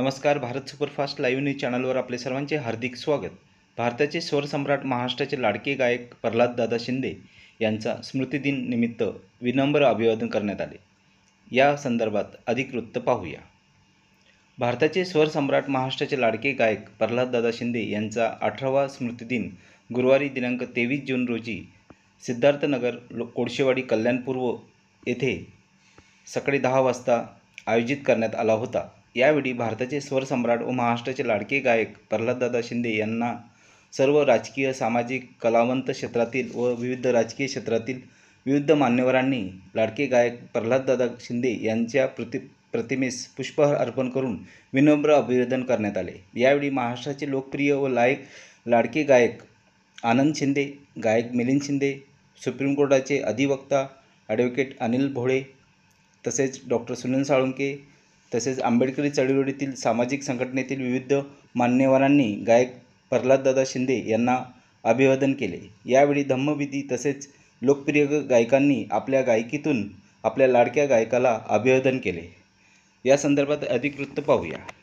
नमस्कार. Bharat superfast live news चॅनलवर आपले सर्वांचे हार्दिक स्वागत. भारताचे स्वरसम्राट महाराष्ट्राचे लाडके गायक प्रल्हाददादा शिंदे यांचा स्मृतिदिन निमित्त विनम्र अभिवादन करण्यात आले. या संदर्भात अधिक वृत्त पाहूया. भारताचे स्वरसम्राट महाराष्ट्राचे लाडके गायक प्रल्हाददादा शिंदे यांचा 18वा स्मृतिदिन गुरुवारी दिनांक 23 जून रोजी सिद्धार्थनगर कोळशेवाडी कल्याणपूर्व येथे सकाळी 10 वाजता आयोजित करण्यात आला होता. यावेळी भारताचे स्वरसम्राट व महाराष्ट्राचे लाडके गायक प्रल्हाददादा शिंदे यांना सर्व राजकीय, सामाजिक, कलावंत क्षेत्रातील व विविध राजकीय क्षेत्रातील विविध मान्यवरांनी लाडके गायक प्रल्हाददादा शिंदे यांच्या प्रतिमेस पुष्पहार अर्पण करून विनम्र अभिवादन करण्यात आले. यावेळी महाराष्ट्राचे लोकप्रिय व लाडके गायक आनंद शिंदे, गायक मिलिंद शिंदे, सुप्रीम कोर्टाचे अधिवक्ता ॲडव्होकेट अनिल भोळे, तसेच डॉ.सुनील साळुंके, तसेच आंबेडकरी चळवळीतील सामाजिक संघटनेतील विविध मान्यवरांनी गायक प्रल्हाददादा शिंदे यांना अभिवादन केले. यावेळी धम्मविधी तसेच लोकप्रिय गायकांनी आपल्या गायकीतून आपल्या लाडक्या गायकाला अभिवादन केले. या संदर्भात अधिक वृत्त पाहूया.